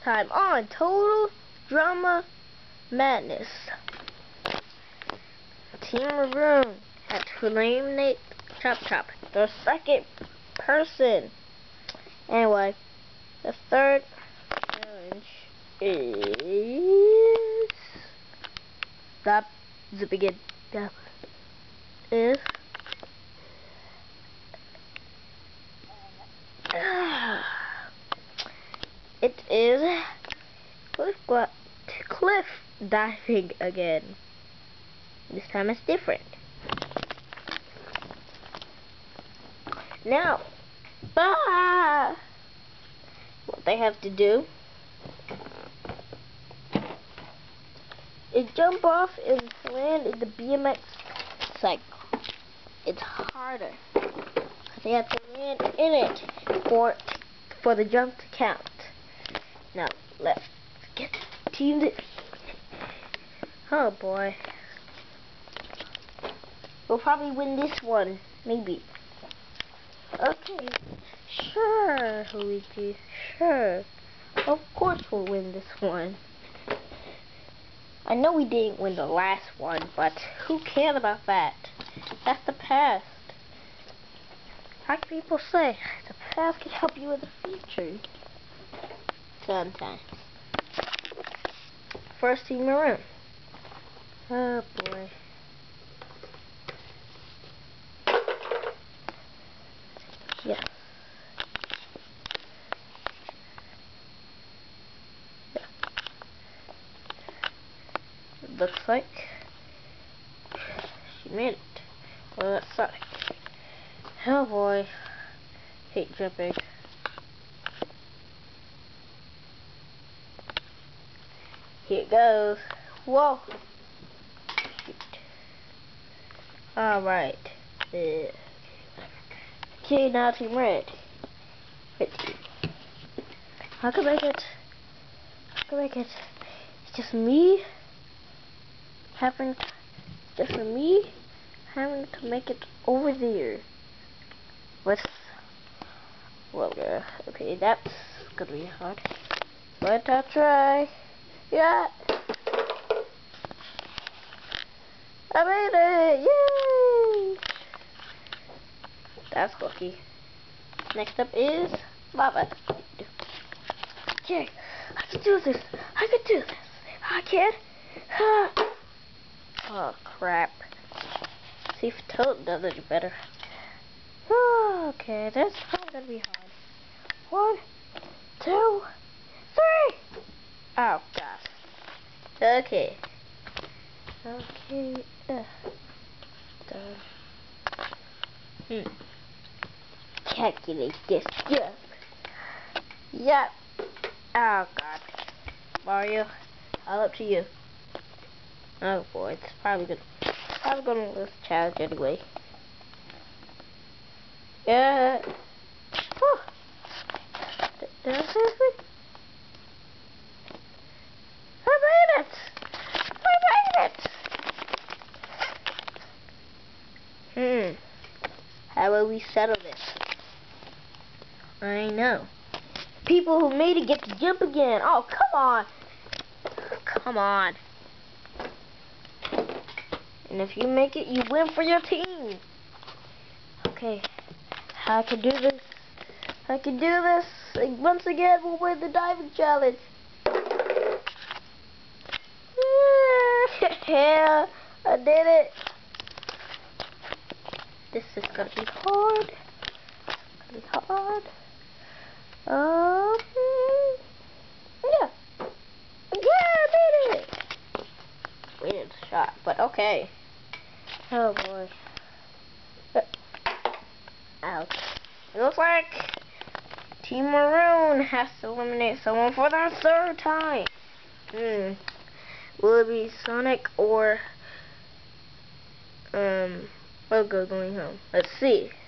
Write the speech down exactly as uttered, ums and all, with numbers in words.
time on Total Drama Madness. Team Maroon had to eliminate Chop Chop, the second person. Anyway, the third challenge is stop the begin go is it is cliff, cliff diving again. This time it's different. Now, bah! What they have to do is jump off and land in the B M X cycle. It's harder. They have to land in it for for the jump to count. Now let's get teamed it. Oh boy. We'll probably win this one, maybe. Okay. Sure, Luigi. Sure. Of course we'll win this one. I know we didn't win the last one, but who cares about that? That's the past. Like people say, the past can help you in the future. Sometimes. First Team Maroon. Oh boy. Yes. Looks like she made it. Well, that's Sonic. Oh boy. Hate jumping. Here it goes. Whoa. Shoot. Alright. Uh, okay, now Team Red. Red team. I can make it. I can make it. It's just me having just me having to make it over there with well uh, okay, that's gonna be hard, but I'll try. Yeah, I made it. Yay, that's lucky. Next up is lava. Okay, I can do this. I can do this. I can. Ah. Oh crap. See if Toad does it better. Oh, okay, that's probably gonna be hard. One, two, three! Oh gosh. Okay. Okay. Uh, done. Hmm. Calculate this. Yeah. Yep. Oh god. Mario, all up to you. Oh boy, it's probably gonna probably gonna lose the challenge anyway. Yeah. Whew. Did I seriously? I made it! I made it! Hmm. How will we settle this? I know. People who made it get to jump again. Oh, come on. Come on. And if you make it, you win for your team. Okay, I can do this. I can do this. And once again, we'll win the diving challenge. Yeah, I did it. This is gonna be hard. It's gonna be hard. Um, yeah. Yeah, I did it. Weird shot, but okay. Oh boy. Ouch. It looks like Team Maroon has to eliminate someone for the third time. Hmm. Will it be Sonic or um Logo going home? Let's see.